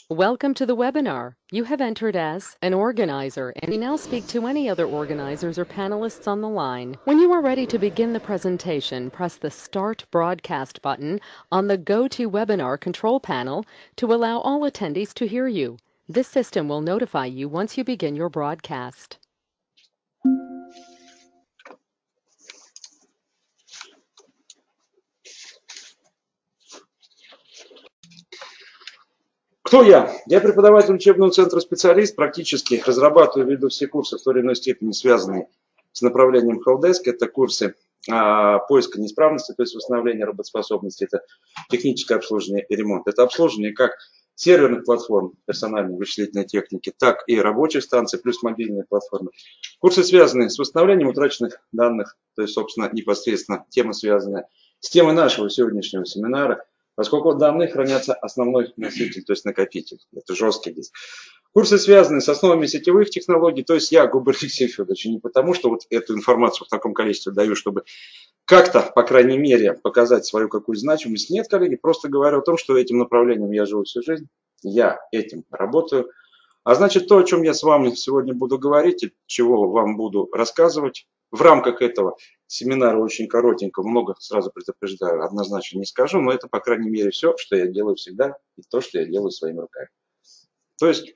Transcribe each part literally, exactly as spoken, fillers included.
Welcome to the webinar. You have entered as an organizer and may now speak to any other organizers or panelists on the line. When you are ready to begin the presentation, press the Start Broadcast button on the GoToWebinar control panel to allow all attendees to hear you. This system will notify you once you begin your broadcast. Кто я? Я преподаватель учебного центра специалист, практически разрабатываю и веду все курсы в той или иной степени, связанные с направлением Helpdesk. Это курсы а, поиска неисправности, то есть восстановления работоспособности, это техническое обслуживание и ремонт. Это обслуживание как серверных платформ персональной вычислительной техники, так и рабочих станций, плюс мобильные платформы. Курсы, связанные с восстановлением утраченных данных, то есть, собственно, непосредственно тема, связанная с темой нашего сегодняшнего семинара. Поскольку данные хранятся основной носитель, то есть накопитель. Это жесткий диск. Курсы связаны с основами сетевых технологий. То есть я, Губер Алексей Федорович, не потому, что вот эту информацию в таком количестве даю, чтобы как-то, по крайней мере, показать свою какую значимость. Нет, коллеги, просто говорю о том, что этим направлением я живу всю жизнь. Я этим работаю. А значит, то, о чем я с вами сегодня буду говорить, и чего вам буду рассказывать, в рамках этого семинара очень коротенько, много, сразу предупреждаю, однозначно не скажу, но это, по крайней мере, все, что я делаю всегда, и то, что я делаю своими руками. То есть,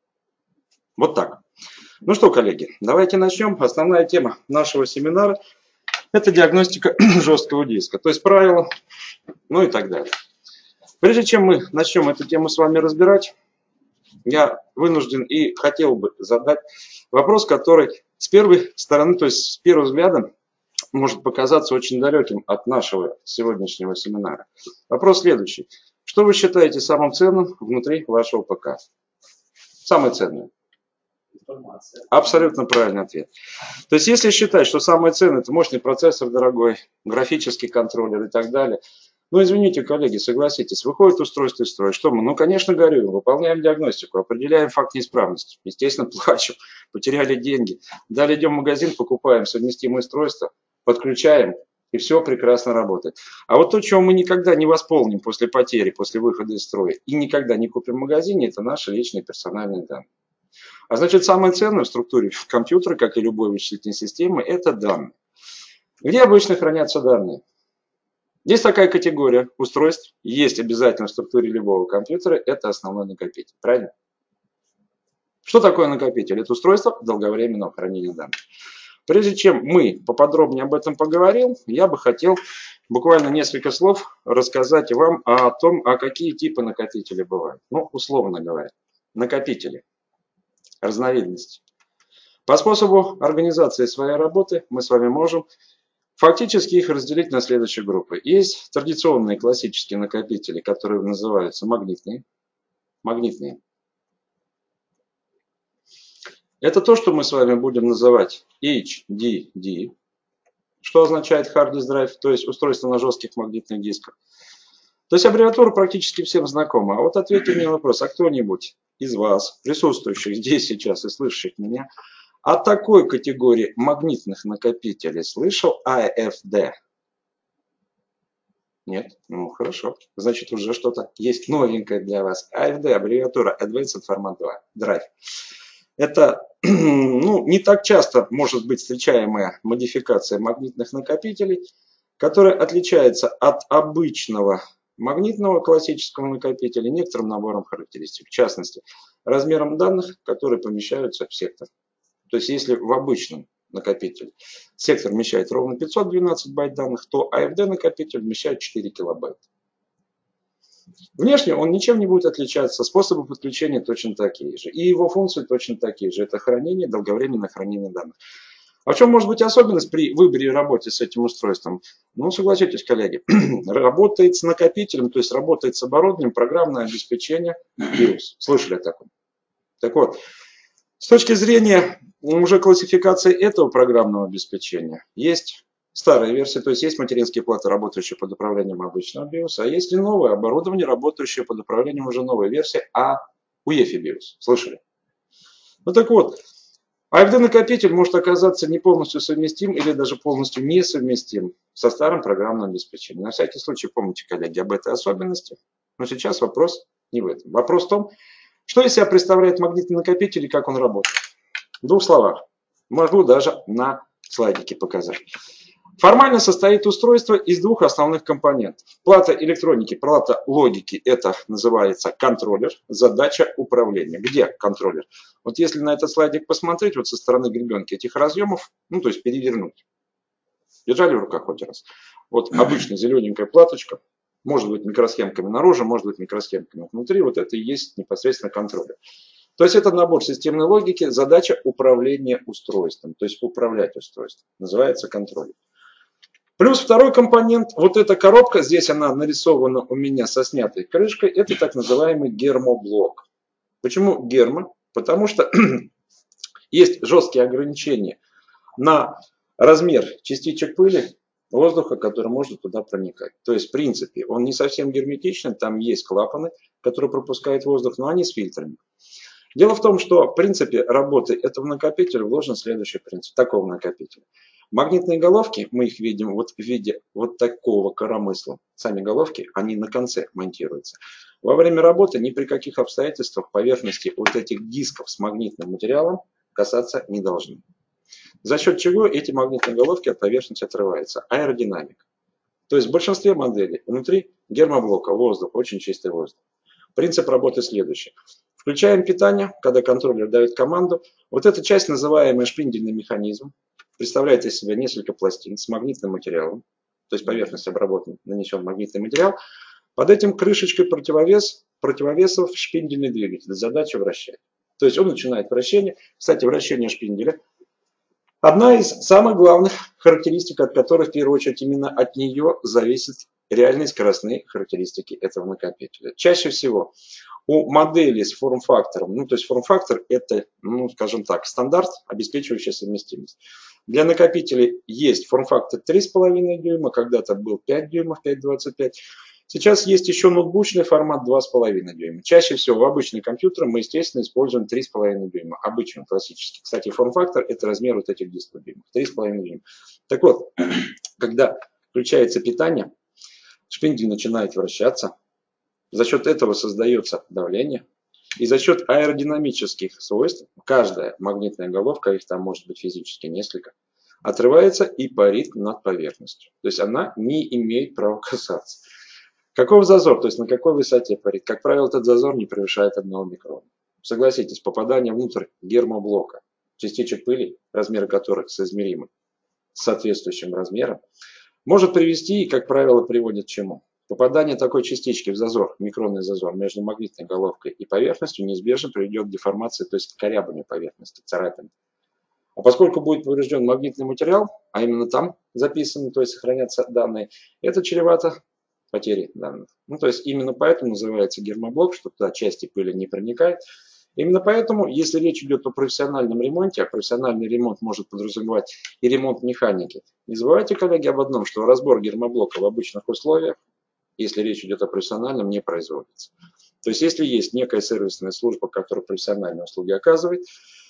вот так. Ну что, коллеги, давайте начнем. Основная тема нашего семинара – это диагностика жесткого диска, то есть правила, ну и так далее. Прежде чем мы начнем эту тему с вами разбирать, я вынужден и хотел бы задать вопрос, который с первой стороны, то есть с первого взгляда, может показаться очень далеким от нашего сегодняшнего семинара. Вопрос следующий. Что вы считаете самым ценным внутри вашего ПК? Самое ценное? Информация. Абсолютно правильный ответ. То есть если считать, что самое ценное – это мощный процессор дорогой, графический контроллер и так далее, ну, извините, коллеги, согласитесь, выходит устройство из строя. Что мы? Ну, конечно, горюем, выполняем диагностику, определяем факт неисправности. Естественно, плачем, потеряли деньги. Далее идем в магазин, покупаем совместимое устройство, подключаем, и все прекрасно работает. А вот то, чего мы никогда не восполним после потери, после выхода из строя, и никогда не купим в магазине, это наши личные персональные данные. А значит, самое ценное в структуре компьютера, как и любой вычислительной системы, это данные. Где обычно хранятся данные? Есть такая категория устройств, есть обязательно в структуре любого компьютера, это основной накопитель. Правильно? Что такое накопитель? Это устройство долговременного хранения данных. Прежде чем мы поподробнее об этом поговорим, я бы хотел буквально несколько слов рассказать вам о том, а какие типы накопителей бывают. Ну, условно говоря, накопители, разновидности. По способу организации своей работы мы с вами можем фактически их разделить на следующие группы. Есть традиционные классические накопители, которые называются магнитные. Магнитные. Это то, что мы с вами будем называть эйч ди ди, что означает Hard Disk Drive, то есть устройство на жестких магнитных дисках. То есть аббревиатура практически всем знакома. А вот ответьте мне на вопрос, а кто-нибудь из вас, присутствующих здесь сейчас и слышащих меня, о такой категории магнитных накопителей слышал эй эф ди? Нет? Ну, хорошо. Значит, уже что-то есть новенькое для вас. эй эф ди, аббревиатура Advanced Format Drive. Это ну, не так часто может быть встречаемая модификация магнитных накопителей, которая отличается от обычного магнитного классического накопителя некоторым набором характеристик. В частности, размером данных, которые помещаются в сектор. То есть, если в обычном накопителе сектор вмещает ровно пятьсот двенадцать байт данных, то эй эф ди накопитель вмещает четыре килобайта. Внешне он ничем не будет отличаться, способы подключения точно такие же. И его функции точно такие же. Это хранение, долговременное хранение данных. А в чем может быть особенность при выборе и работе с этим устройством? Ну, согласитесь, коллеги, работает с накопителем, то есть работает с оборудованием программное обеспечение биос. Слышали о таком? Так вот, с точки зрения уже классификации этого программного обеспечения, есть старая версия, то есть есть материнские платы, работающие под управлением обычного биоса, а есть и новое оборудование, работающее под управлением уже новой версии, а у и эф и биос. Слышали? Ну так вот, эй эф ди накопитель может оказаться не полностью совместим или даже полностью несовместим со старым программным обеспечением. На всякий случай помните, коллеги, об этой особенности. Но сейчас вопрос Не в этом. Вопрос в том, что из себя представляет магнитный накопитель и как он работает. В двух словах. Могу даже на слайдике показать. Формально состоит устройство из двух основных компонентов. Плата электроники, плата логики, это называется контроллер, задача управления. Где контроллер? Вот если на этот слайдик посмотреть, вот со стороны гребенки этих разъемов, ну то есть перевернуть. Держали в руках хоть раз. Вот обычная зелененькая платочка, может быть микросхемками наружу, может быть микросхемками внутри, вот это и есть непосредственно контроллер. То есть это набор системной логики, задача управления устройством, то есть управлять устройством, называется контроллер. Плюс второй компонент, вот эта коробка, здесь она нарисована у меня со снятой крышкой, это так называемый гермоблок. Почему гермо? Потому что есть жесткие ограничения на размер частичек пыли, воздуха, который может туда проникать. То есть в принципе он не совсем герметичный, там есть клапаны, которые пропускают воздух, но они с фильтрами. Дело в том, что в принципе работы этого накопителя вложен следующий принцип, такого накопителя. Магнитные головки, мы их видим вот в виде вот такого коромысла. Сами головки, они на конце монтируются. Во время работы ни при каких обстоятельствах поверхности вот этих дисков с магнитным материалом касаться не должны. За счет чего эти магнитные головки от поверхности отрываются? Аэродинамика. То есть в большинстве моделей внутри гермоблока воздух, очень чистый воздух. Принцип работы следующий. Включаем питание, когда контроллер дает команду. Вот эта часть, называемая шпиндельный механизм, представляет из себя несколько пластин с магнитным материалом. То есть поверхность обработана, нанесен магнитный материал. Под этим крышечкой противовес, противовесов шпиндельный двигатель. Задача вращать. То есть он начинает вращение. Кстати, вращение шпинделя одна из самых главных характеристик, от которых в первую очередь именно от нее зависят реальные скоростные характеристики этого накопителя. Чаще всего у модели с форм-фактором, ну то есть форм-фактор это, ну скажем так, стандарт, обеспечивающий совместимость. Для накопителей есть форм-фактор три с половиной дюйма, когда-то был пять дюймов, пять двадцать пять. Сейчас есть еще ноутбучный формат два с половиной дюйма. Чаще всего в обычный компьютер мы, естественно, используем три с половиной дюйма. Обычный, классический. Кстати, форм-фактор это размер вот этих дисков дюймов. три с половиной дюйма. Так вот, когда включается питание, шпиндель начинает вращаться. За счет этого создается давление. И за счет аэродинамических свойств каждая магнитная головка, их там может быть физически несколько, отрывается и парит над поверхностью. То есть она не имеет права касаться. Каков зазор? То есть на какой высоте парит? Как правило, этот зазор не превышает одного микрона. Согласитесь, попадание внутрь гермоблока частичек пыли, размеры которых соизмеримы с соответствующим размером, может привести и, как правило, приводит к чему? Попадание такой частички в зазор, микронный зазор между магнитной головкой и поверхностью неизбежно приведет к деформации, то есть к корябанию поверхности, царапин. А поскольку будет поврежден магнитный материал, а именно там записаны, то есть сохранятся данные, это чревато потерей данных. Ну, то есть именно поэтому называется гермоблок, что туда части пыли не проникает. Именно поэтому, если речь идет о профессиональном ремонте, а профессиональный ремонт может подразумевать и ремонт механики, не забывайте, коллеги, об одном, что разбор гермоблока в обычных условиях, если речь идет о профессиональном, не производится. То есть если есть некая сервисная служба, которая профессиональные услуги оказывает,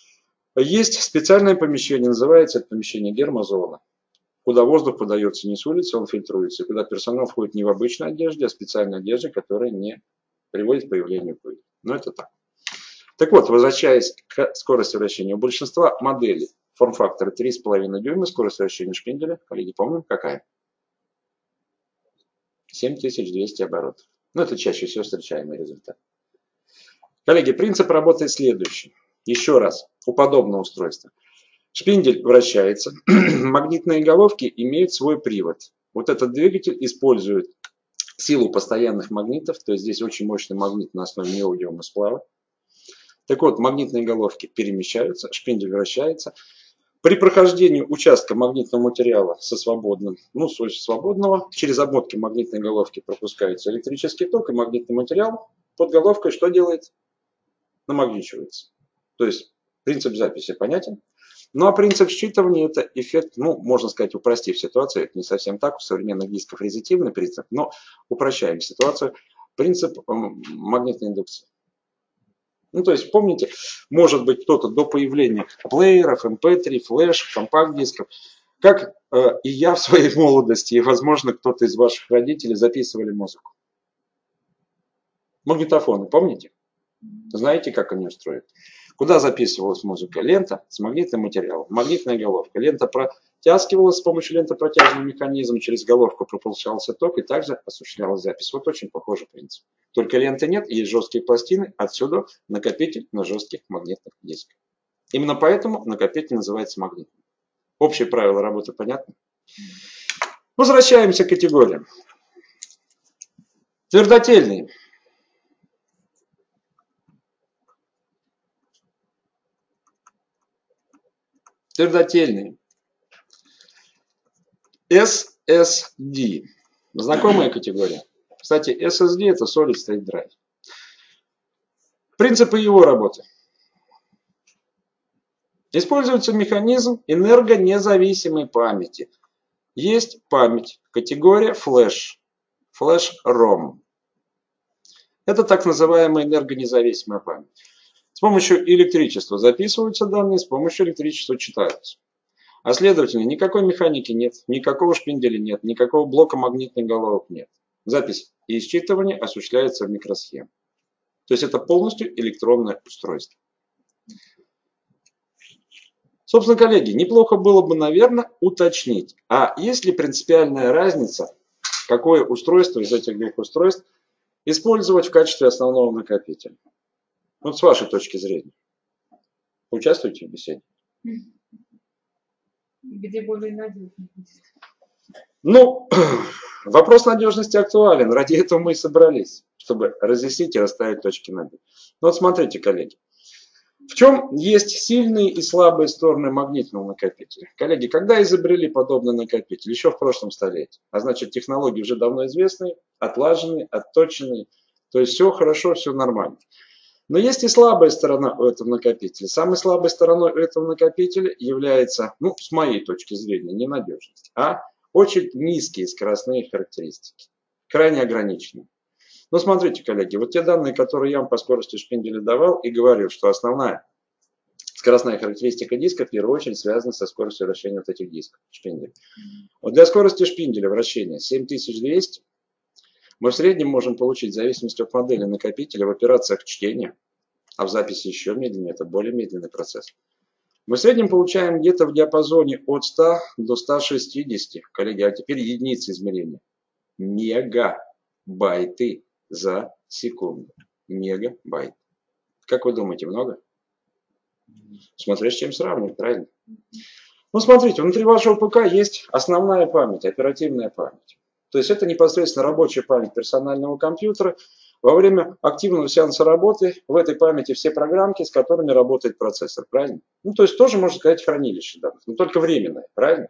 есть специальное помещение, называется это помещение гермозона, куда воздух подается не с улицы, он фильтруется, и куда персонал входит не в обычной одежде, а в специальной одежде, которая не приводит к появлению пыли. Но это так. Так вот, возвращаясь к скорости вращения, у большинства моделей форм-фактора три с половиной дюйма, скорость вращения шпинделя, коллеги, помним, какая? семь тысяч двести оборотов. Ну, это чаще всего встречаемый результат. Коллеги, принцип работает следующий. Еще раз, у подобного устройства. Шпиндель вращается, магнитные головки имеют свой привод. Вот этот двигатель использует силу постоянных магнитов, то есть здесь очень мощный магнит на основе неодиума сплава. Так вот, магнитные головки перемещаются, шпиндель вращается. При прохождении участка магнитного материала со свободным, ну, со свободного, через обмотки магнитной головки пропускается электрический ток, и магнитный материал под головкой что делает? Намагничивается. То есть принцип записи понятен. Ну а принцип считывания это эффект, ну, можно сказать, упростив ситуацию, это не совсем так, у современных дисков резистивный принцип, но упрощаем ситуацию, принцип магнитной индукции. Ну, то есть, помните, может быть, кто-то до появления плееров, эм пэ три, флеш, компакт-дисков, как э, и я в своей молодости, и, возможно, кто-то из ваших родителей записывали музыку. Магнитофоны, помните? Знаете, как они устроены? Куда записывалась музыка? Лента с магнитным материалом, магнитная головка. Лента протягивалась с помощью лентопротяжного механизма, через головку пропускался ток и также осуществлялась запись. Вот очень похожий принцип. Только ленты нет, есть жесткие пластины, отсюда накопитель на жестких магнитных дисках. Именно поэтому накопитель называется магнитным. Общее правило работы понятно? Возвращаемся к категориям. Твердотельные. Твердотельные. эс эс ди. Знакомая категория. Кстати, эс эс ди это Solid State Drive. Принципы его работы. Используется механизм энергонезависимой памяти. Есть память, категория флеш, флеш-ром. Это так называемая энергонезависимая память. С помощью электричества записываются данные, с помощью электричества читаются. А следовательно, никакой механики нет, никакого шпинделя нет, никакого блока магнитных головок нет. Запись и считывание осуществляется в микросхеме. То есть это полностью электронное устройство. Собственно, коллеги, неплохо было бы, наверное, уточнить, а есть ли принципиальная разница, какое устройство из этих двух устройств использовать в качестве основного накопителя? Вот с вашей точки зрения. Участвуйте в беседе. Где более надежно будет? Ну, вопрос надежности актуален. Ради этого мы и собрались, чтобы разъяснить и расставить точки над «и». Ну вот смотрите, коллеги. В чем есть сильные и слабые стороны магнитного накопителя? Коллеги, когда изобрели подобный накопитель? Еще в прошлом столетии. А значит, технологии уже давно известные, отлаженные, отточенные. То есть все хорошо, все нормально. Но есть и слабая сторона у этого накопителя. Самой слабой стороной у этого накопителя является, ну, с моей точки зрения, не надежность, а очень низкие скоростные характеристики. Крайне ограниченные. Ну, смотрите, коллеги, вот те данные, которые я вам по скорости шпинделя давал и говорил, что основная скоростная характеристика диска в первую очередь связана со скоростью вращения вот этих дисков шпинделя. Вот для скорости шпинделя вращения семь тысяч двести мы в среднем можем получить, в зависимости от модели накопителя, в операциях чтения, а в записи еще медленнее, это более медленный процесс. Мы в среднем получаем где-то в диапазоне от ста до ста шестидесяти, коллеги, а теперь единицы измерения, мегабайты за секунду. Мегабайт. Как вы думаете, много? Смотря с чем сравнивать, правильно? Ну, смотрите, внутри вашего ПК есть основная память, оперативная память. То есть это непосредственно рабочая память персонального компьютера. Во время активного сеанса работы в этой памяти все программки, с которыми работает процессор, правильно? Ну, то есть тоже, можно сказать, хранилище данных, но только временное, правильно?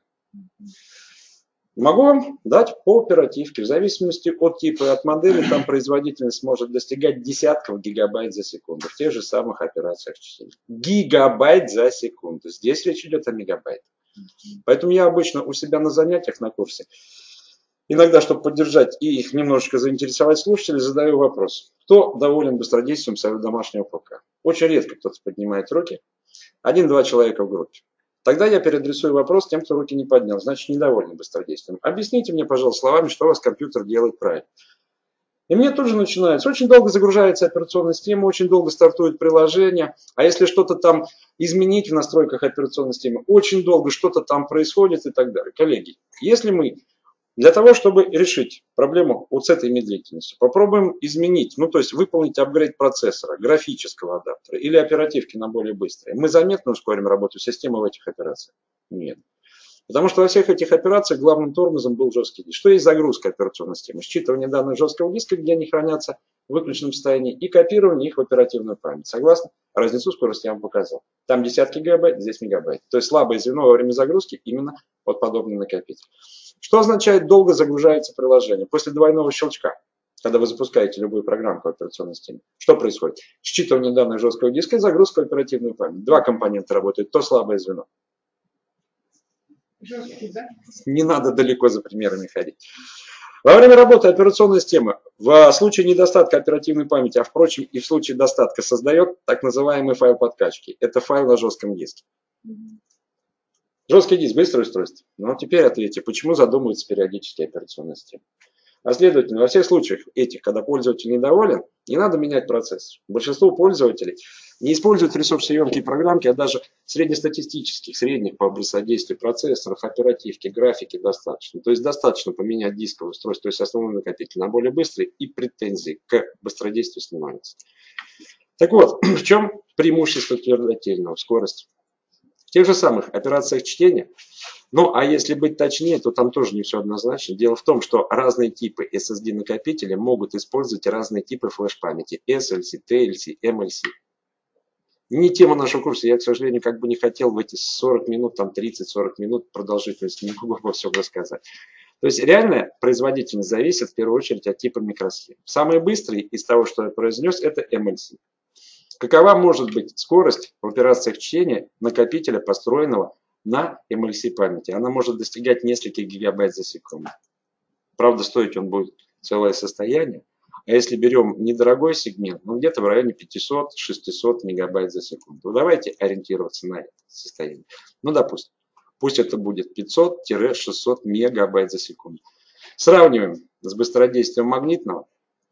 Могу вам дать по оперативке. В зависимости от типа и от модели, там производительность может достигать десятков гигабайт за секунду в тех же самых операциях чтения. Гигабайт за секунду. Здесь речь идет о мегабайтах. Поэтому я обычно у себя на занятиях на курсе, иногда, чтобы поддержать и их немножечко заинтересовать слушателей, задаю вопрос. Кто доволен быстродействием своего домашнего ПК? Очень редко кто-то поднимает руки. Один-два человека в группе. Тогда я переадресую вопрос тем, кто руки не поднял. Значит, недовольны быстродействием. Объясните мне, пожалуйста, словами, что у вас компьютер делает правильно. И мне тут же начинается. Очень долго загружается операционная система, очень долго стартует приложение. А если что-то там изменить в настройках операционной системы, очень долго что-то там происходит и так далее. Коллеги, если мы для того, чтобы решить проблему вот с этой медлительностью, попробуем изменить, ну то есть выполнить апгрейд процессора, графического адаптера или оперативки на более быстрые, мы заметно ускорим работу системы в этих операциях? Нет. Потому что во всех этих операциях главным тормозом был жесткий диск. Что есть загрузка операционной системы? Считывание данных жесткого диска, где они хранятся в выключенном состоянии, и копирование их в оперативную память. Согласны? Разницу скорости я вам показал. Там десятки гигабайт, здесь мегабайт. То есть слабое звено во время загрузки именно вот подобный накопитель. Что означает долго загружается приложение? После двойного щелчка, когда вы запускаете любую программку в операционной системе, что происходит? Считывание данных жесткого диска и загрузка в оперативную память. Два компонента работают, то слабое звено. Жесткий, да? Не надо далеко за примерами ходить. Во время работы операционной системы в случае недостатка оперативной памяти, а впрочем и в случае достатка, создает так называемый файл подкачки. Это файл на жестком диске. Жесткий диск, быстрое устройство. Но теперь ответьте, почему задумывается периодически операционная система? А следовательно, во всех случаях этих, когда пользователь недоволен, не надо менять процессор. Большинство пользователей не используют ресурсоемкие программки, а даже среднестатистических, средних по быстродействию процессоров, оперативки, графики достаточно. То есть достаточно поменять дисковое устройство, то есть основной накопитель, на более быстрый, и претензии к быстродействию снимаются. Так вот, в чем преимущество твердотельного? Скорость. В тех же самых операциях чтения. Ну, а если быть точнее, то там тоже не все однозначно. Дело в том, что разные типы эс эс ди накопителя могут использовать разные типы флеш-памяти. эс эл си, ти эл си, эм эл си. Не тема нашего курса. Я, к сожалению, как бы не хотел в эти сорок минут, там тридцать-сорок минут продолжительности, не могу во всем рассказать. То есть реальная производительность зависит в первую очередь от типа микросхем. Самый быстрый из того, что я произнес, это эм эл си. Какова может быть скорость в операциях чтения накопителя, построенного на эм эл си памяти? Она может достигать нескольких гигабайт за секунду. Правда, стоить он будет целое состояние. А если берем недорогой сегмент, ну где-то в районе пятьсот-шестьсот мегабайт за секунду. Ну, давайте ориентироваться на это состояние. Ну, допустим, пусть это будет пятьсот-шестьсот мегабайт за секунду. Сравниваем с быстродействием магнитного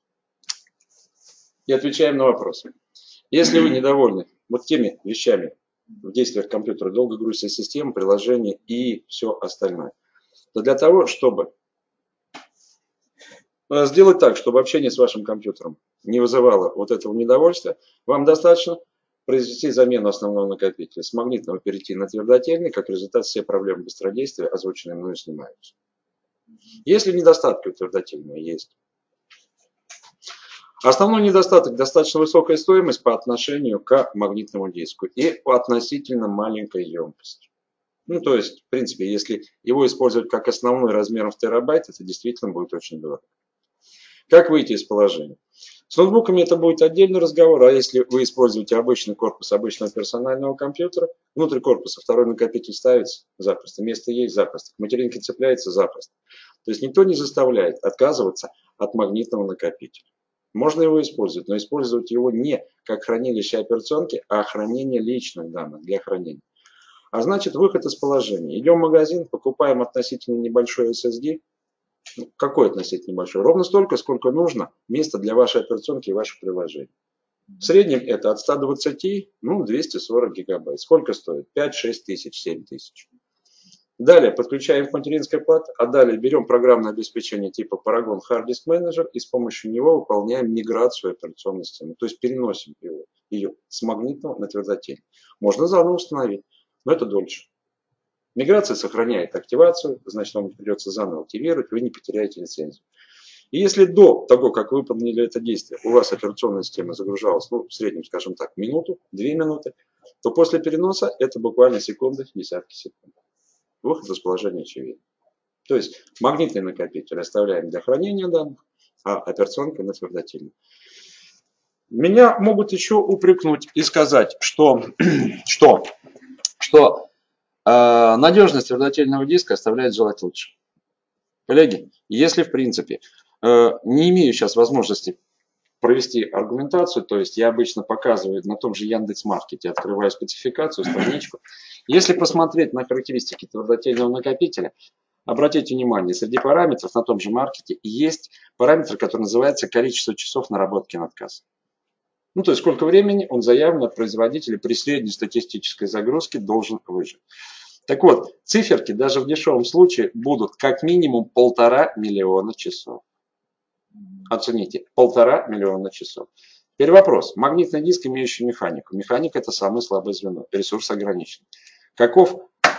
и отвечаем на вопросы. Если вы недовольны вот теми вещами в действиях компьютера, долгогрузящей системы, приложения и все остальное, то для того, чтобы сделать так, чтобы общение с вашим компьютером не вызывало вот этого недовольства, вам достаточно произвести замену основного накопителя. С магнитного перейти на твердотельный, как результат все проблемы быстродействия, озвученные мною, снимаются. Если недостатки у твердотельного есть. Основной недостаток – достаточно высокая стоимость по отношению к магнитному диску и по относительно маленькой емкости. Ну, то есть, в принципе, если его использовать как основной размером в терабайт, это действительно будет очень дорого. Как выйти из положения? С ноутбуками это будет отдельный разговор, а если вы используете обычный корпус обычного персонального компьютера, внутрь корпуса второй накопитель ставится запросто, место есть запросто, к материнке цепляется запросто. То есть никто не заставляет отказываться от магнитного накопителя. Можно его использовать, но использовать его не как хранилище операционки, а хранение личных данных для хранения. А значит, выход из положения. Идем в магазин, покупаем относительно небольшой эс эс ди. Какой относительно небольшой? Ровно столько, сколько нужно места для вашей операционки и ваших приложений. В среднем это от ста двадцати, ну, двести сорок гигабайт. Сколько стоит? пять-шесть тысяч, семь тысяч. Далее подключаем к материнской плате, а далее берем программное обеспечение типа Paragon Hard Disk Manager и с помощью него выполняем миграцию операционной системы. То есть переносим его, ее с магнитного на твердотельный. Можно заново установить, но это дольше. Миграция сохраняет активацию, значит, вам придется заново активировать, вы не потеряете лицензию. И если до того, как вы выполнили это действие, у вас операционная система загружалась, ну, в среднем, скажем так, минуту, две минуты, то после переноса это буквально секунды, десятки секунд. Выход из положения очевиден. То есть магнитный накопитель оставляем для хранения данных, а операционка на твердотельной. Меня могут еще упрекнуть и сказать, что, что, что э, надежность твердотельного диска оставляет желать лучше. Коллеги, если в принципе э, не имею сейчас возможности провести аргументацию, то есть я обычно показываю на том же Яндекс.Маркете, открываю спецификацию, страничку. Если посмотреть на характеристики твердотельного накопителя, обратите внимание, среди параметров на том же маркете есть параметр, который называется количество часов наработки над кассой. Ну, то есть сколько времени он заявлен от производителя при среднестатистической загрузке должен выжить. Так вот, циферки даже в дешевом случае будут как минимум полтора миллиона часов. Оцените, полтора миллиона часов. Теперь вопрос. Магнитный диск, имеющий механику. Механика – это самое слабое звено. Ресурс ограничен. Каков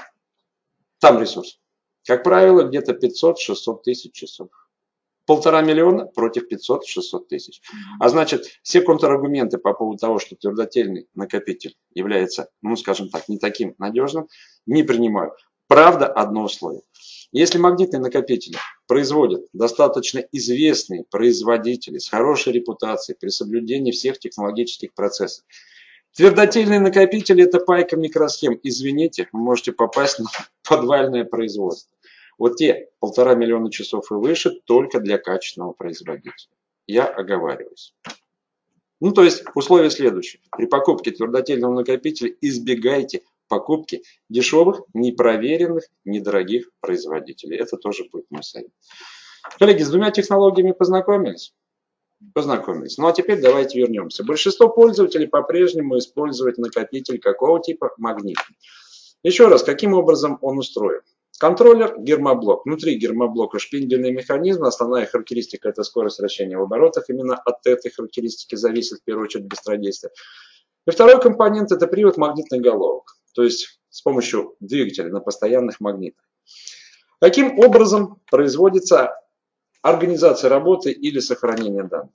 там ресурс? Как правило, где-то пятьсот-шестьсот тысяч часов. Полтора миллиона против пятьсот-шестьсот тысяч. А значит, все контраргументы по поводу того, что твердотельный накопитель является, ну скажем так, не таким надежным, не принимаю. Правда, одно условие. Если магнитные накопители производят достаточно известные производители с хорошей репутацией при соблюдении всех технологических процессов, твердотельные накопители – это пайка микросхем. Извините, вы можете попасть на подвальное производство. Вот те полтора миллиона часов и выше только для качественного производителя. Я оговариваюсь. Ну, то есть условие следующее. При покупке твердотельного накопителя избегайте покупки дешевых, непроверенных, недорогих производителей. Это тоже будет мой совет. Коллеги, с двумя технологиями познакомились? Познакомились. Ну а теперь давайте вернемся. Большинство пользователей по-прежнему используют накопитель какого типа? Магнитный. Еще раз, каким образом он устроен? Контроллер, гермоблок. Внутри гермоблока шпиндельный механизм. Основная характеристика – это скорость вращения в оборотах. Именно от этой характеристики зависит в первую очередь быстродействие. И второй компонент – это привод магнитных головок. То есть с помощью двигателя на постоянных магнитах. Каким образом производится организация работы или сохранение данных?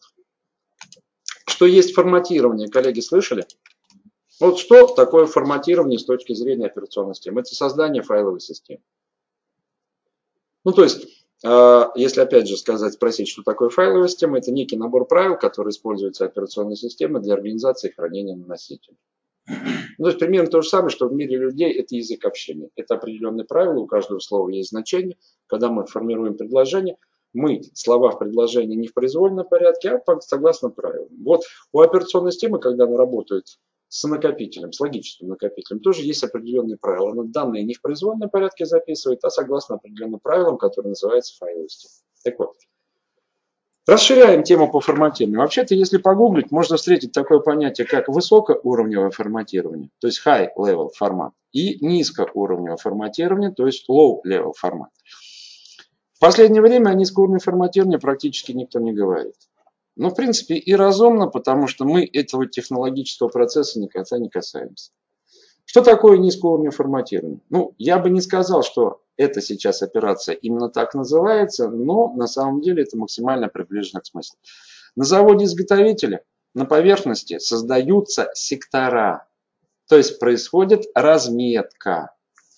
Что есть форматирование, коллеги, слышали? Вот что такое форматирование с точки зрения операционной системы? Это создание файловой системы. Ну, то есть, если опять же сказать, спросить, что такое файловая система, это некий набор правил, который используется операционной системой для организации и хранения на носителе. Ну, то есть, примерно то же самое, что в мире людей это язык общения. Это определенные правила, у каждого слова есть значение. Когда мы формируем предложение, мы слова в предложении не в произвольном порядке, а согласно правилам. Вот у операционной системы, когда она работает с накопителем, с логическим накопителем, тоже есть определенные правила. Она данные не в произвольном порядке записывает, а согласно определенным правилам, которые называются файловой системой. Так вот, расширяем тему по форматированию. Вообще-то, если погуглить, можно встретить такое понятие, как высокоуровневое форматирование, то есть high-level формат, и низкоуровневое форматирование, то есть low-level формат. В последнее время о низкоуровневом форматировании практически никто не говорит. Но, в принципе, и разумно, потому что мы этого технологического процесса никогда не касаемся. Что такое низкоуровневое форматирование? Ну, я бы не сказал, что это сейчас операция именно так называется, но на самом деле это максимально приближено к смыслу. На заводе изготовителя на поверхности создаются сектора, то есть происходит разметка.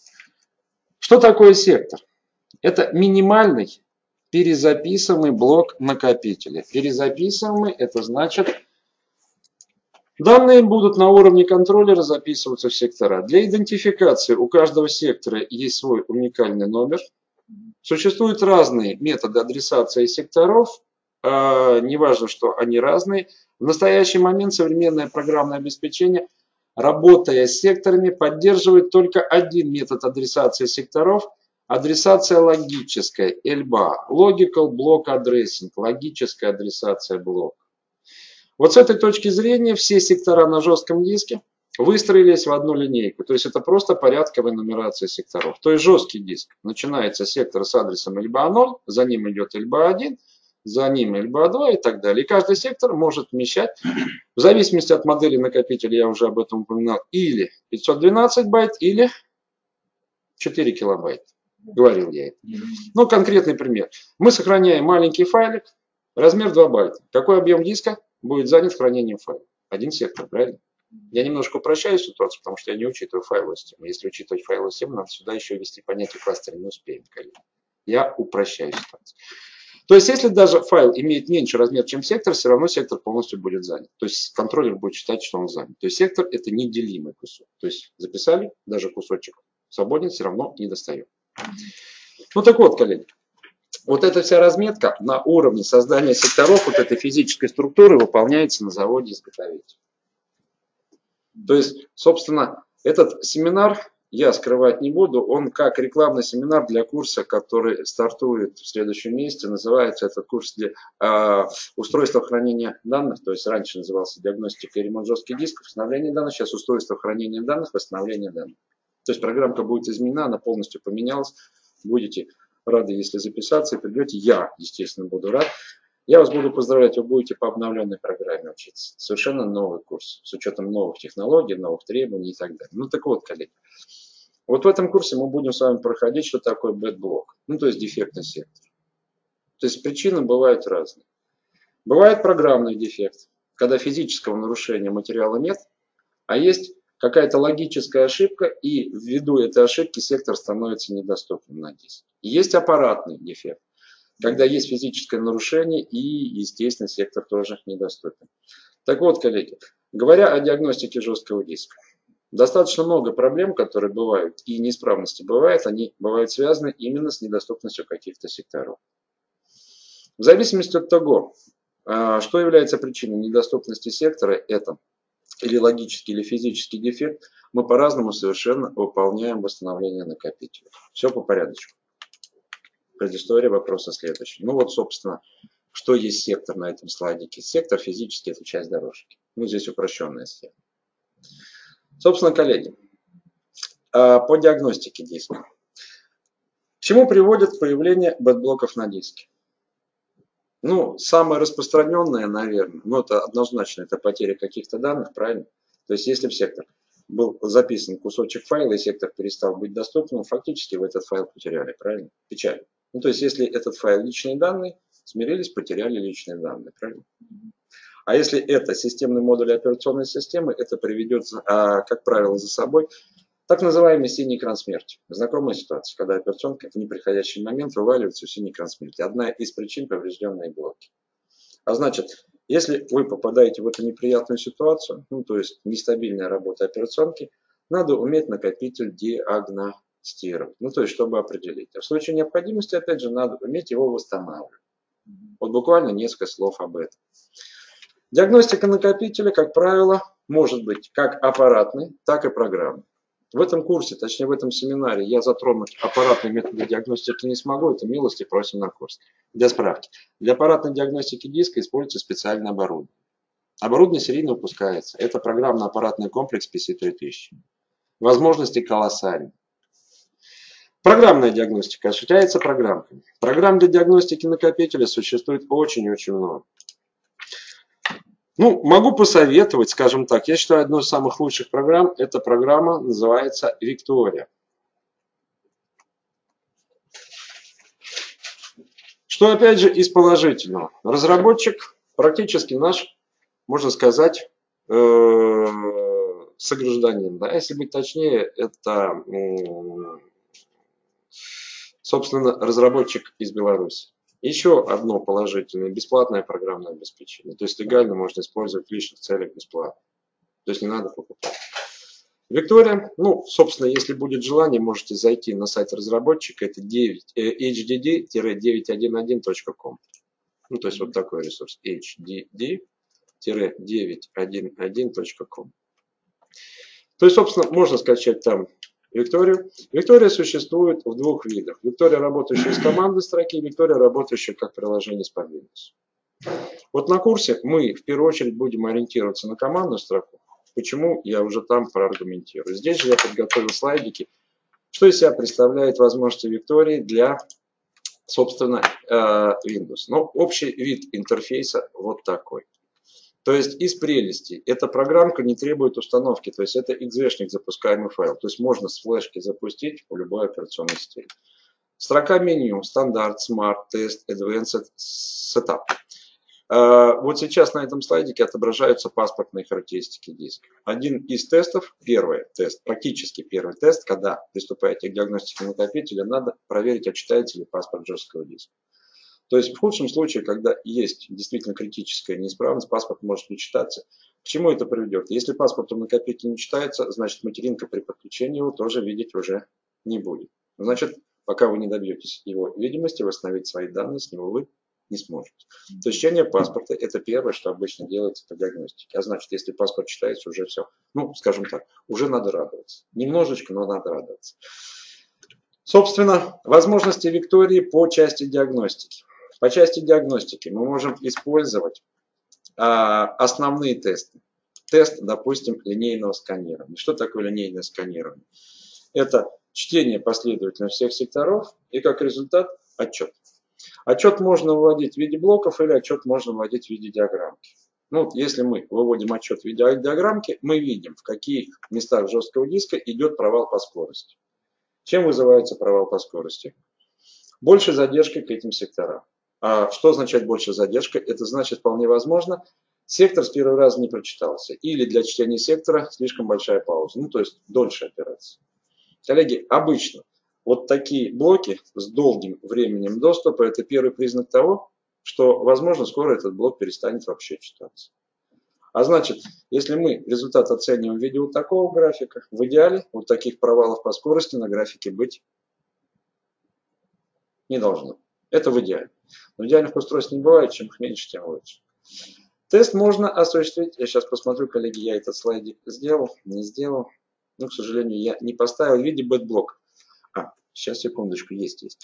Что такое сектор? Это минимальный перезаписываемый блок накопителя. Перезаписываемый – это значит, данные будут на уровне контроллера записываться в сектора. Для идентификации у каждого сектора есть свой уникальный номер. Существуют разные методы адресации секторов. Неважно, что они разные. В настоящий момент современное программное обеспечение, работая с секторами, поддерживает только один метод адресации секторов – адресация логическая, эл би эй, Logical Block Addressing, логическая адресация блока. Вот с этой точки зрения все сектора на жестком диске выстроились в одну линейку. То есть это просто порядковая нумерация секторов. То есть жесткий диск. Начинается сектор с адресом эл би эй ноль, за ним идет эл би эй один, за ним эл би эй два и так далее. И каждый сектор может вмещать, в зависимости от модели накопителя, я уже об этом упоминал, или пятьсот двенадцать байт, или четыре килобайта. Говорил я это. Ну, конкретный пример. Мы сохраняем маленький файлик, размер два байта. Какой объем диска будет занят хранением файла? Один сектор, правильно? Я немножко упрощаю ситуацию, потому что я не учитываю файловую систему. Если учитывать файловую систему, надо сюда еще ввести понятие кластера. Не успеем, коллеги. Я упрощаю ситуацию. То есть, если даже файл имеет меньше размер, чем сектор, все равно сектор полностью будет занят. То есть, контроллер будет считать, что он занят. То есть, сектор – это неделимый кусок. То есть, записали, даже кусочек свободен, все равно не достаем. Ну так вот, коллеги, вот эта вся разметка на уровне создания секторов вот этой физической структуры выполняется на заводе изготовителя. То есть, собственно, этот семинар, я скрывать не буду, он как рекламный семинар для курса, который стартует в следующем месяце. Называется этот курс для э, устройства хранения данных, то есть раньше назывался диагностика и ремонт жестких дисков, восстановление данных, сейчас устройство хранения данных, восстановление данных. То есть программка будет изменена, она полностью поменялась. Будете рады, если записаться и придете. Я, естественно, буду рад. Я вас буду поздравлять, вы будете по обновленной программе учиться. Совершенно новый курс, с учетом новых технологий, новых требований и так далее. Ну так вот, коллеги. Вот в этом курсе мы будем с вами проходить, что такое бэд-блок. Ну, то есть дефектный сектор. То есть причины бывают разные. Бывает программный дефект, когда физического нарушения материала нет, а есть какая-то логическая ошибка, и ввиду этой ошибки сектор становится недоступным на диске. Есть аппаратный дефект, когда есть физическое нарушение, и, естественно, сектор тоже недоступен. Так вот, коллеги, говоря о диагностике жесткого диска, достаточно много проблем, которые бывают, и неисправности бывают, они бывают связаны именно с недоступностью каких-то секторов. В зависимости от того, что является причиной недоступности сектора, это или логический, или физический дефект, мы по-разному совершенно выполняем восстановление накопителя. Все по порядочку. Предыстория вопроса следующая. Ну вот, собственно, что есть сектор на этом слайдике? Сектор физически это часть дорожки. Ну, здесь упрощенная схема. Собственно, коллеги, по диагностике диска. К чему приводит появление бэдблоков на диске? Ну, самое распространенное, наверное, ну это однозначно, это потеря каких-то данных, правильно? То есть, если в сектор был записан кусочек файла, и сектор перестал быть доступным, фактически вы этот файл потеряли, правильно? Печально. Ну, то есть, если этот файл личные данные, смирились, потеряли личные данные, правильно? А если это системный модуль операционной системы, это приведет, как правило, за собой так называемый синий экран смерти. Знакомая ситуация, когда операционка в неприходящий момент вываливается в синий экран смерти. Одна из причин — поврежденные блоки. А значит, если вы попадаете в эту неприятную ситуацию, ну то есть нестабильная работа операционки, надо уметь накопитель диагностировать. Ну то есть, чтобы определить. А в случае необходимости, опять же, надо уметь его восстанавливать. Вот буквально несколько слов об этом. Диагностика накопителя, как правило, может быть как аппаратной, так и программной. В этом курсе, точнее в этом семинаре, я затронуть аппаратные методы диагностики не смогу, это милости просим на курс. Для справки. Для аппаратной диагностики диска используется специальное оборудование. Оборудование серийно выпускается. Это программно-аппаратный комплекс пи си три тысячи. Возможности колоссальны. Программная диагностика осуществляется программками. Программ для диагностики накопителя существует очень и очень много. Ну, могу посоветовать, скажем так, я считаю, одной из самых лучших программ, эта программа называется Victoria. Что опять же из положительного. Разработчик практически наш, можно сказать, согражданин. Да? Если быть точнее, это, собственно, разработчик из Беларуси. Еще одно положительное, бесплатное программное обеспечение. То есть легально можно использовать в личных целях бесплатно. То есть не надо покупать. Victoria, ну, собственно, если будет желание, можете зайти на сайт разработчика, это эйч ди ди девять одиннадцать точка ком. Ну, то есть вот такой ресурс, эйч ди ди девять одиннадцать точка ком. То есть, собственно, можно скачать там Victoria. Victoria существует в двух видах. Victoria, работающая из командной строки, и Victoria, работающая как приложение с под Windows. Вот на курсе мы в первую очередь будем ориентироваться на командную строку. Почему, я уже там проаргументирую. Здесь же я подготовил слайдики, что из себя представляет возможности Victoria для, собственно, Windows. Но общий вид интерфейса вот такой. То есть из прелести. Эта программка не требует установки. То есть это экзешник запускаемый файл. То есть можно с флешки запустить в любой операционной системе. Строка меню. Стандарт, Smart, Test, Advanced, Setup. Вот сейчас на этом слайдике отображаются паспортные характеристики диска. Один из тестов, первый тест, практически первый тест, когда приступаете к диагностике накопителя, надо проверить, а читаете ли паспорт жесткого диска. То есть в худшем случае, когда есть действительно критическая неисправность, паспорт может не читаться. К чему это приведет? Если паспорт у накопителя не читается, значит материнка при подключении его тоже видеть уже не будет. Значит, пока вы не добьетесь его видимости, восстановить свои данные с него вы не сможете. То есть чтение паспорта — это первое, что обычно делается по диагностике. А значит, если паспорт читается, уже все. Ну, скажем так, уже надо радоваться. Немножечко, но надо радоваться. Собственно, возможности Victoria по части диагностики. По части диагностики мы можем использовать а, основные тесты. Тест, допустим, линейного сканирования. Что такое линейное сканирование? Это чтение последовательно всех секторов и как результат отчет. Отчет можно выводить в виде блоков или отчет можно выводить в виде диаграммки. Ну, если мы выводим отчет в виде диаграммки, мы видим, в каких местах жесткого диска идет провал по скорости. Чем вызывается провал по скорости? Больше задержки к этим секторам. А что означает больше задержка? Это значит, вполне возможно, сектор с первого раза не прочитался. Или для чтения сектора слишком большая пауза. Ну, то есть дольше операции. Коллеги, обычно вот такие блоки с долгим временем доступа — это первый признак того, что, возможно, скоро этот блок перестанет вообще читаться. А значит, если мы результат оцениваем в виде вот такого графика, в идеале вот таких провалов по скорости на графике быть не должно. Это в идеале. Но идеальных устройств не бывает, чем их меньше, тем лучше. Тест можно осуществить. Я сейчас посмотрю, коллеги, я этот слайдик сделал, не сделал. Но, к сожалению, я не поставил в виде бэдблока. А, сейчас, секундочку, есть, есть.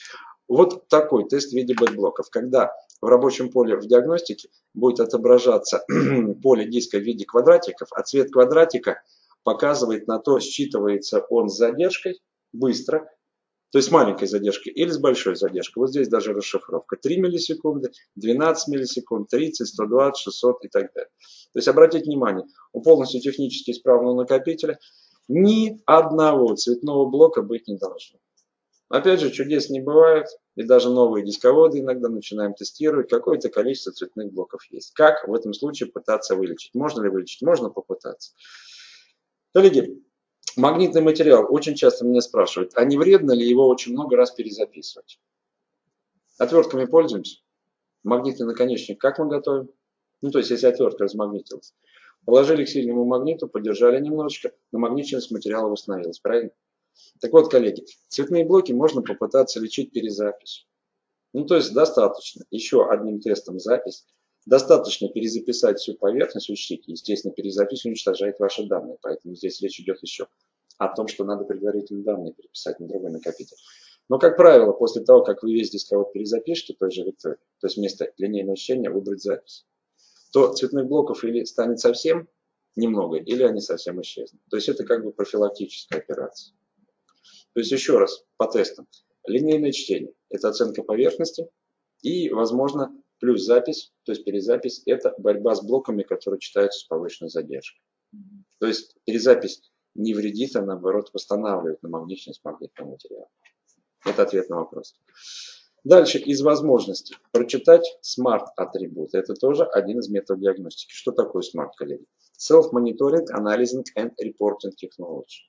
вот такой тест в виде бэкблоков, когда в рабочем поле в диагностике будет отображаться поле диска в виде квадратиков, а цвет квадратика показывает на то, считывается он с задержкой быстро, то есть с маленькой задержкой или с большой задержкой. Вот здесь даже расшифровка. три миллисекунды, двенадцать миллисекунд, тридцать, сто двадцать, шестьсот и так далее. То есть обратите внимание, у полностью технически исправного накопителя ни одного цветного блока быть не должно. Опять же, чудес не бывает, и даже новые дисководы иногда начинаем тестировать, какое-то количество цветных блоков есть. Как в этом случае пытаться вылечить? Можно ли вылечить? Можно попытаться. Коллеги, магнитный материал. Очень часто меня спрашивают, а не вредно ли его очень много раз перезаписывать? Отвертками пользуемся. Магнитный наконечник как мы готовим? Ну, то есть, если отвертка размагнитилась. Положили к сильному магниту, подержали немножечко, намагниченность материала восстановилась. Правильно? Так вот, коллеги, цветные блоки можно попытаться лечить перезаписью. Ну, то есть достаточно еще одним тестом запись. Достаточно перезаписать всю поверхность, учтите. Естественно, перезапись уничтожает ваши данные. Поэтому здесь речь идет еще о том, что надо предварительно данные переписать на другой накопитель. Но, как правило, после того, как вы весь дисковод перезапишете той же Виктории, то есть вместо линейного чтения выбрать запись, то цветных блоков или станет совсем немного, или они совсем исчезнут. То есть это как бы профилактическая операция. То есть еще раз по тестам. Линейное чтение – это оценка поверхности и, возможно, плюс запись, то есть перезапись – это борьба с блоками, которые читаются с повышенной задержкой. То есть перезапись не вредит, а наоборот восстанавливает намагниченность магнитного материала. Это ответ на вопрос. Дальше из возможностей прочитать смарт-атрибуты. Это тоже один из методов диагностики. Что такое смарт, коллеги? Self-monitoring, analyzing and reporting technology.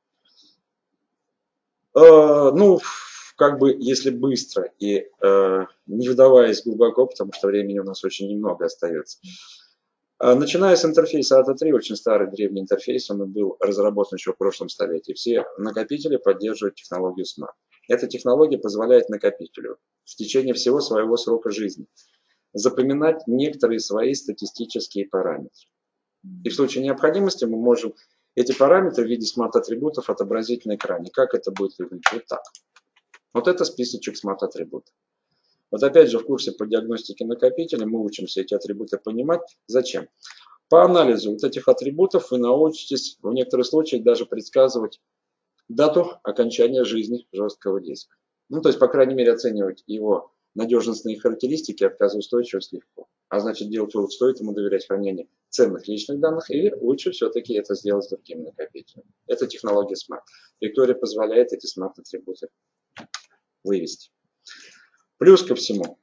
Э, ну, как бы, если быстро и э, не вдаваясь глубоко, потому что времени у нас очень немного остается. Э, начиная с интерфейса эй ти три, очень старый древний интерфейс, он был разработан еще в прошлом столетии. Все накопители поддерживают технологию смарт. Эта технология позволяет накопителю в течение всего своего срока жизни запоминать некоторые свои статистические параметры. И в случае необходимости мы можем эти параметры в виде смарт-атрибутов отобразить на экране. Как это будет выглядеть? Вот так. Вот это списочек смарт-атрибутов. Вот опять же в курсе по диагностике накопителя мы учимся эти атрибуты понимать. Зачем? По анализу вот этих атрибутов вы научитесь в некоторых случаях даже предсказывать дату окончания жизни жесткого диска. Ну, то есть, по крайней мере, оценивать его надежностные характеристики, отказоустойчивость легко. А значит, делать вывод, стоит ему доверять хранению ценных личных данных, или лучше все-таки это сделать с другим накопителем. Это технология смарт. Виктория позволяет эти смарт-атрибуты вывести. Плюс ко всему,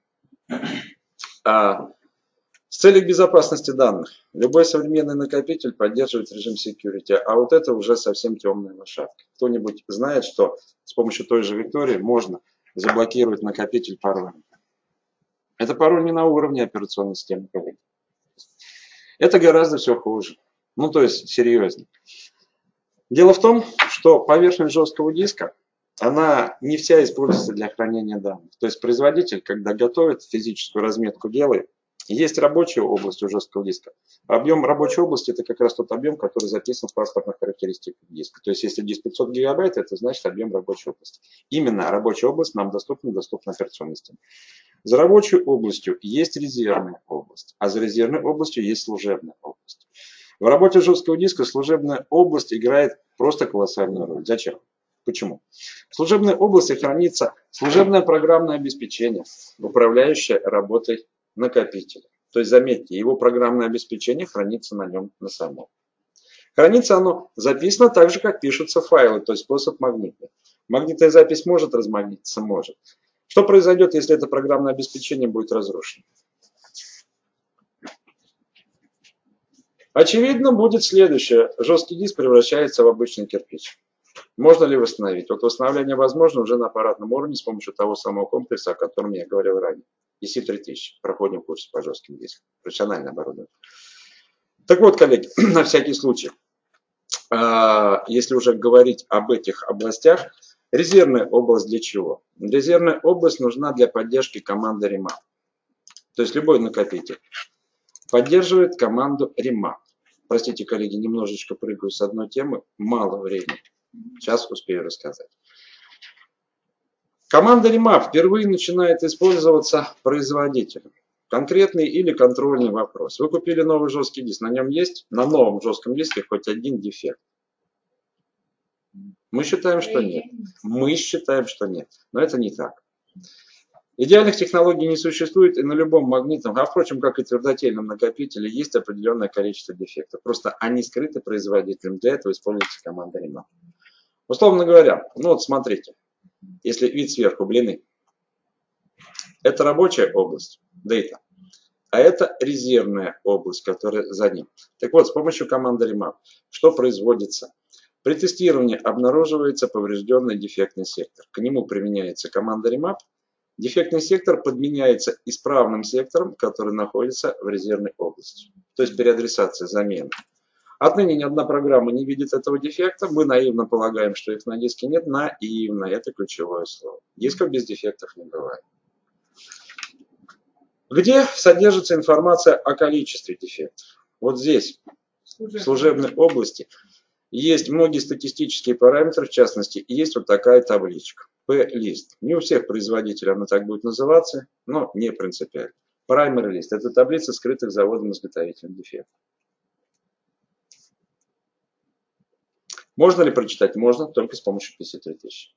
а, с целью безопасности данных, любой современный накопитель поддерживает режим security, а вот это уже совсем темная лошадка. Кто-нибудь знает, что с помощью той же Виктории можно заблокировать накопитель паролем? Это пароль не на уровне операционной системы, коллеги. Это гораздо все хуже. Ну, то есть, серьезнее. Дело в том, что поверхность жесткого диска, она не вся используется для хранения данных. То есть, производитель, когда готовит физическую разметку, делает, есть рабочая область у жесткого диска. Объем рабочей области – это как раз тот объем, который записан в паспортных характеристиках диска. То есть, если диск пятьсот гигабайт, это значит объем рабочей области. Именно рабочая область нам доступна, доступна операционной системе. За рабочей областью есть резервная область, а за резервной областью есть служебная область. В работе жесткого диска служебная область играет просто колоссальную роль. Зачем? Почему? В служебной области хранится служебное программное обеспечение, управляющее работой накопителя. То есть, заметьте, его программное обеспечение хранится на нем на самом. Хранится оно записано так же, как пишутся файлы, то есть способ магнитный. Магнитная запись может размагнититься? Может. Что произойдет, если это программное обеспечение будет разрушено? Очевидно, будет следующее. Жесткий диск превращается в обычный кирпич. Можно ли восстановить? Вот восстановление возможно уже на аппаратном уровне с помощью того самого комплекса, о котором я говорил ранее. и си три тысячи. Проходим курс по жестким дискам. Профессиональное оборудование. Так вот, коллеги, на всякий случай, если уже говорить об этих областях, резервная область для чего? Резервная область нужна для поддержки команды ремап. То есть любой накопитель поддерживает команду ремап. Простите, коллеги, немножечко прыгаю с одной темы. Мало времени. Сейчас успею рассказать. Команда Remap впервые начинает использоваться производителем. Конкретный или контрольный вопрос. Вы купили новый жесткий диск, на нем есть, на новом жестком диске хоть один дефект? Мы считаем, что нет. Мы считаем, что нет. Но это не так. Идеальных технологий не существует, и на любом магнитном, а впрочем, как и твердотельном накопителе, есть определенное количество дефектов. Просто они скрыты производителем. Для этого используется команда Remap. Условно говоря, ну вот смотрите, если вид сверху блины, это рабочая область, data, а это резервная область, которая за ним. Так вот, с помощью команды Remap что производится? При тестировании обнаруживается поврежденный дефектный сектор. К нему применяется команда Remap. Дефектный сектор подменяется исправным сектором, который находится в резервной области. То есть переадресация, замена. Отныне ни одна программа не видит этого дефекта. Мы наивно полагаем, что их на диске нет. Наивно. Это ключевое слово. Дисков без дефектов не бывает. Где содержится информация о количестве дефектов? Вот здесь, в служебной области, есть многие статистические параметры, в частности, есть вот такая табличка. P-лист. Не у всех производителей она так будет называться, но не принципиально. Primary list. Это таблица скрытых заводом-изготовителем дефектов. Можно ли прочитать? Можно, только с помощью пи си три тысячи.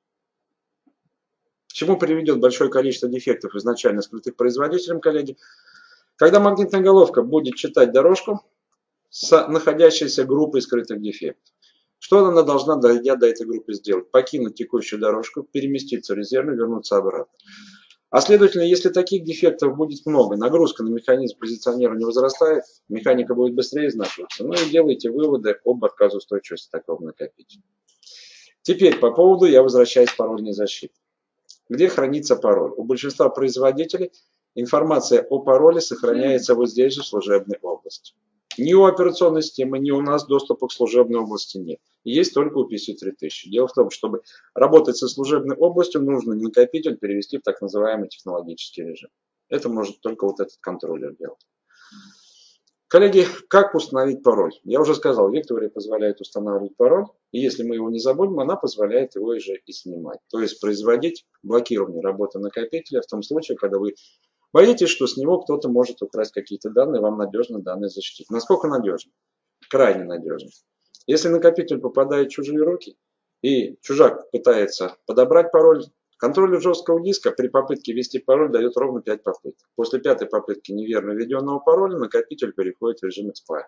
К чему приведет большое количество дефектов, изначально скрытых производителем, коллеги? Когда магнитная головка будет читать дорожку с находящейся группой скрытых дефектов. Что она должна, дойдя до этой группы, сделать? Покинуть текущую дорожку, переместиться в резервную, вернуться обратно. А следовательно, если таких дефектов будет много, нагрузка на механизм позиционирования возрастает, механика будет быстрее изнашиваться. Ну и делайте выводы об отказоустойчивости такого накопителя. Теперь по поводу, я возвращаюсь к парольной защите. Где хранится пароль? У большинства производителей информация о пароле сохраняется вот здесь же, в служебной области. Ни у операционной системы, ни у нас доступа к служебной области нет. Есть только у пи си три тысячи. Дело в том, чтобы работать со служебной областью, нужно накопитель перевести в так называемый технологический режим. Это может только вот этот контроллер делать. Коллеги, как установить пароль? Я уже сказал, Victoria позволяет устанавливать пароль. И если мы его не забудем, она позволяет его же и снимать. То есть производить блокирование работы накопителя в том случае, когда вы боитесь, что с него кто-то может украсть какие-то данные, вам надежно данные защитить. Насколько надежно? Крайне надежно. Если накопитель попадает в чужие руки, и чужак пытается подобрать пароль, контроллер жесткого диска при попытке ввести пароль дает ровно пять попыток. После пятой попытки неверно введенного пароля накопитель переходит в режим expire.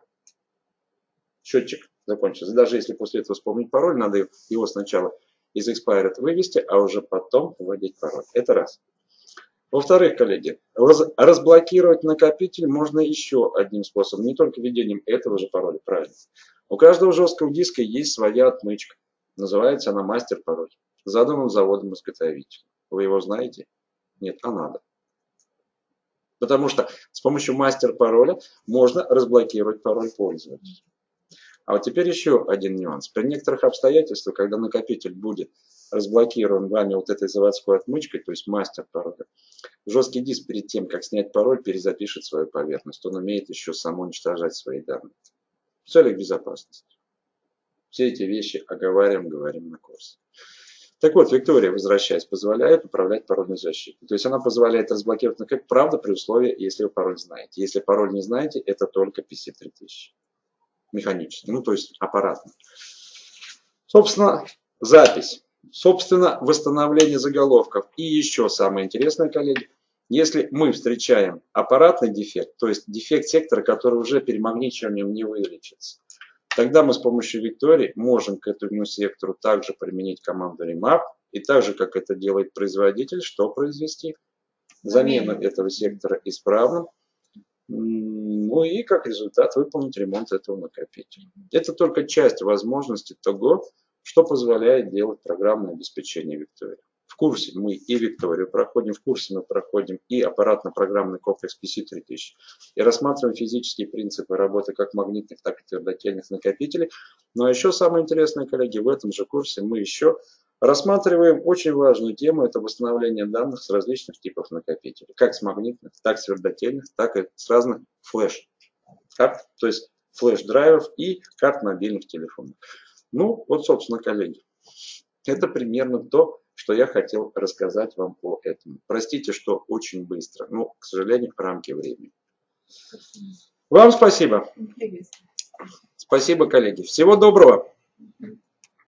Счетчик закончится. Даже если после этого вспомнить пароль, надо его сначала из expired вывести, а уже потом вводить пароль. Это раз. Во-вторых, коллеги, разблокировать накопитель можно еще одним способом, не только введением этого же пароля, правильно. У каждого жесткого диска есть своя отмычка. Называется она мастер-пароль. Заданным заводом-изготовителем. Вы его знаете? Нет, а надо. Потому что с помощью мастер-пароля можно разблокировать пароль пользователя. А вот теперь еще один нюанс. При некоторых обстоятельствах, когда накопитель будет разблокирован вами вот этой заводской отмычкой, то есть мастер-пароля, жесткий диск перед тем, как снять пароль, перезапишет свою поверхность. Он умеет еще самоуничтожать свои данные. В целях безопасности. Все эти вещи оговариваем, говорим на курсе. Так вот, Victoria, возвращаясь, позволяет управлять парольной защитой. То есть она позволяет разблокировать накопитель, правда, при условии, если вы пароль знаете. Если пароль не знаете, это только пи си три тысячи. Механически, ну то есть аппаратно. Собственно, запись. Собственно, восстановление заголовков. И еще самое интересное, коллеги. Если мы встречаем аппаратный дефект, то есть дефект сектора, который уже перемагничиванием не вылечится, тогда мы с помощью Victoria можем к этому сектору также применить команду Remap. И так же, как это делает производитель, что произвести? Замену этого сектора исправным. Ну и как результат выполнить ремонт этого накопителя. Это только часть возможностей того, что позволяет делать программное обеспечение Victoria. В курсе мы и Victoria проходим, в курсе мы проходим и аппаратно-программный комплекс пи си три тысячи. И рассматриваем физические принципы работы как магнитных, так и твердотельных накопителей. Но еще самое интересное, коллеги, в этом же курсе мы еще рассматриваем очень важную тему, это восстановление данных с различных типов накопителей. Как с магнитных, так с твердотельных, так и с разных флеш-карт, то есть флеш-драйвов и карт мобильных телефонов. Ну, вот, собственно, коллеги, это примерно то, что я хотел рассказать вам по этому. Простите, что очень быстро, но, к сожалению, в рамки времени. Вам спасибо. Спасибо, коллеги. Всего доброго.